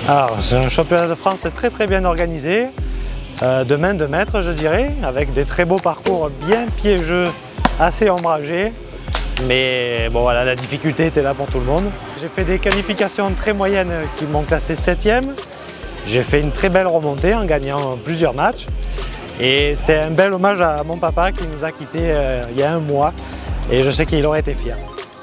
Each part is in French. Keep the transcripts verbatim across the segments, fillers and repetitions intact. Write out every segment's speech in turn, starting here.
Alors, c'est un championnat de France très très bien organisé, euh, de main de maître je dirais, avec des très beaux parcours bien piégeux, assez ombragés. Mais bon voilà, la difficulté était là pour tout le monde. J'ai fait des qualifications très moyennes qui m'ont classé septième. J'ai fait une très belle remontée en gagnant plusieurs matchs. Et c'est un bel hommage à mon papa qui nous a quittés euh, il y a un mois. Et je sais qu'il aurait été fier.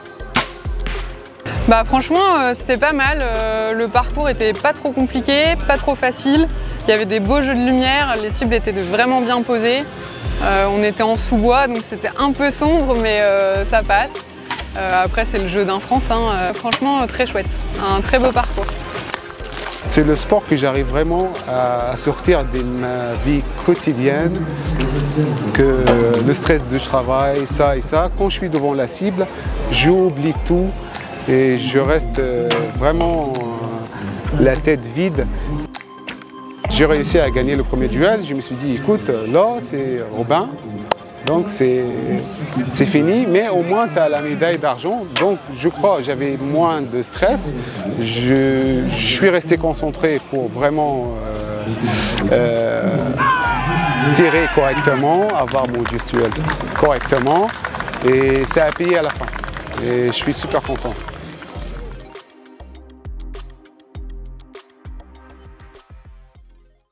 Bah franchement euh, c'était pas mal, euh, le parcours était pas trop compliqué, pas trop facile, il y avait des beaux jeux de lumière, les cibles étaient vraiment bien posées, euh, on était en sous-bois donc c'était un peu sombre mais euh, ça passe. Euh, après c'est le jeu d'un France, hein. euh, franchement euh, très chouette, un très beau parcours. C'est le sport que j'arrive vraiment à sortir de ma vie quotidienne, que le stress du travail, ça et ça, quand je suis devant la cible, j'oublie tout. Et je reste vraiment la tête vide. J'ai réussi à gagner le premier duel. Je me suis dit, écoute, là, c'est Robin. Donc, c'est fini. Mais au moins, tu as la médaille d'argent. Donc, je crois j'avais moins de stress. Je, je suis resté concentré pour vraiment euh, euh, tirer correctement, avoir mon duel correctement. Et ça a payé à la fin. Et je suis super content.